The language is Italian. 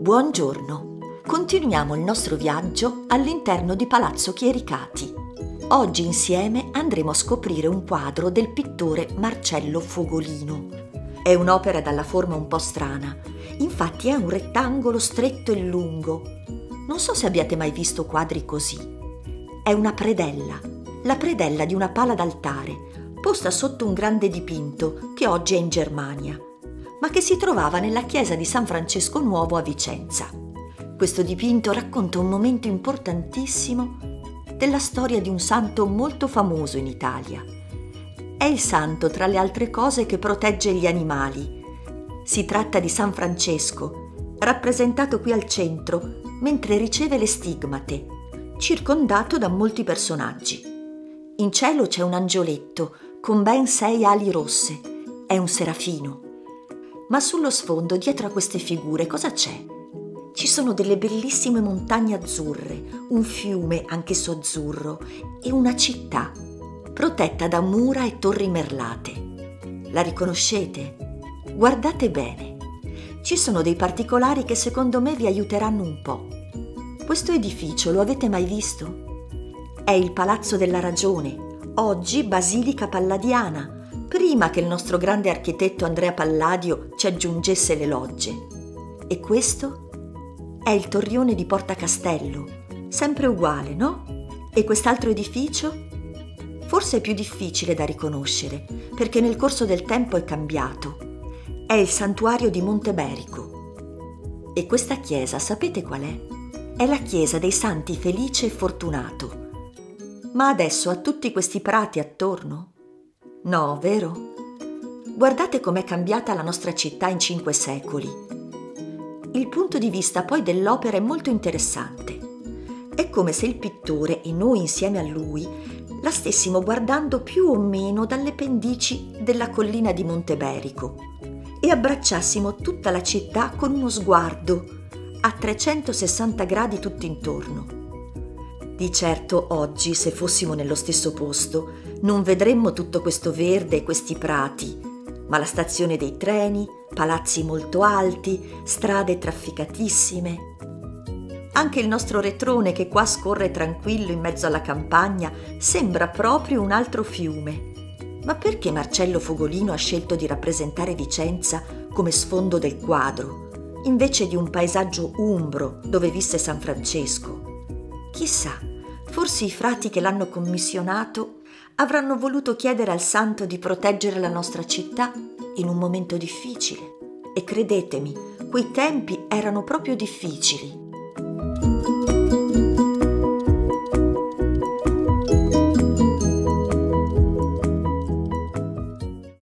Buongiorno, continuiamo il nostro viaggio all'interno di Palazzo Chiericati. Oggi insieme andremo a scoprire un quadro del pittore Marcello Fogolino. È un'opera dalla forma un po' strana, infatti è un rettangolo stretto e lungo. Non so se abbiate mai visto quadri così. È una predella, la predella di una pala d'altare, posta sotto un grande dipinto che oggi è in Germania, ma che si trovava nella chiesa di San Francesco Nuovo a Vicenza. Questo dipinto racconta un momento importantissimo della storia di un santo molto famoso in Italia. È il santo, tra le altre cose, che protegge gli animali. Si tratta di San Francesco, rappresentato qui al centro, mentre riceve le stigmate, circondato da molti personaggi. In cielo c'è un angioletto con ben 6 ali rosse, è un serafino. Ma sullo sfondo, dietro a queste figure, cosa c'è? Ci sono delle bellissime montagne azzurre, un fiume anch'esso azzurro e una città protetta da mura e torri merlate. La riconoscete? Guardate bene. Ci sono dei particolari che secondo me vi aiuteranno un po'. Questo edificio lo avete mai visto? È il Palazzo della Ragione, oggi Basilica Palladiana, prima che il nostro grande architetto Andrea Palladio ci aggiungesse le logge. E questo è il torrione di Porta Castello, sempre uguale, no? E quest'altro edificio? Forse è più difficile da riconoscere, perché nel corso del tempo è cambiato. È il santuario di Monteberico. E questa chiesa, sapete qual è? È la chiesa dei santi Felice e Fortunato. Ma adesso ha tutti questi prati attorno? No, vero? Guardate com'è cambiata la nostra città in 5 secoli. Il punto di vista poi dell'opera è molto interessante. È come se il pittore e noi insieme a lui la stessimo guardando più o meno dalle pendici della collina di Monteberico e abbracciassimo tutta la città con uno sguardo a 360 gradi tutto intorno. Di certo oggi, se fossimo nello stesso posto, non vedremmo tutto questo verde e questi prati, ma la stazione dei treni, palazzi molto alti, strade trafficatissime. Anche il nostro retrone, che qua scorre tranquillo in mezzo alla campagna, sembra proprio un altro fiume. Ma perché Marcello Fogolino ha scelto di rappresentare Vicenza come sfondo del quadro, invece di un paesaggio umbro dove visse San Francesco? Chissà, forse i frati che l'hanno commissionato avranno voluto chiedere al santo di proteggere la nostra città in un momento difficile. E credetemi, quei tempi erano proprio difficili.